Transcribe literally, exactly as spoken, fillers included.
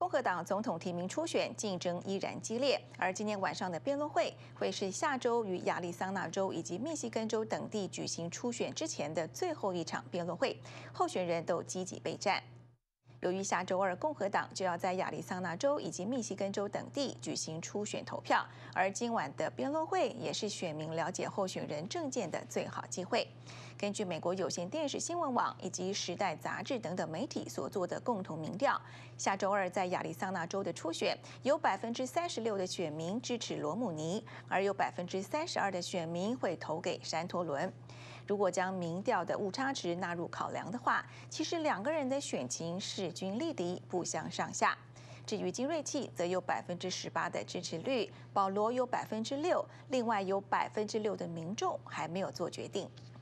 共和党总统提名初选竞争依然激烈，而今天晚上的辩论会会是下周于亚利桑那州以及密西根州等地举行初选之前的最后一场辩论会，候选人都积极备战。由于下周二共和党就要在亚利桑那州以及密西根州等地举行初选投票，而今晚的辩论会也是选民了解候选人政见的最好机会。根据美国有线电视新闻网以及时代杂志等等媒体所做的共同民调，下周二在亚利桑那州的初选，有百分之三十六的选民支持罗姆尼，而有百分之三十二的选民会投给山托伦。如果将民调的误差值纳入考量的话，其实两个人的选情势均力敌，不相上下。至于金瑞气，则有百分之十八的支持率，保罗有百分之六，另外有百分之六的民众还没有做决定。